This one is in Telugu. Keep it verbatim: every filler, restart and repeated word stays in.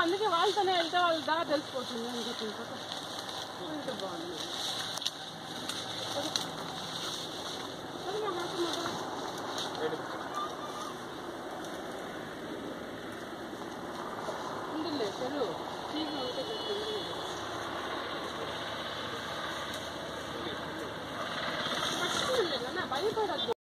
అందుకే వాళ్ళతోనే వెళ్తే వాళ్ళు దారి తెలిసిపోతుంది అని చెప్పింది ఇంకా బాగుంది ఉందిలే చెరువు చీకటి ఉంటే భయపడద్దు